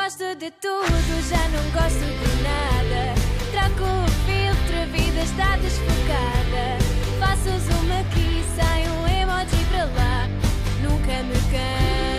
Gosto de tudo, já não gosto de nada. Troco o filtro, a vida está desfocada. Faço zoom aqui, sai um emoji para lá. Nunca me canso.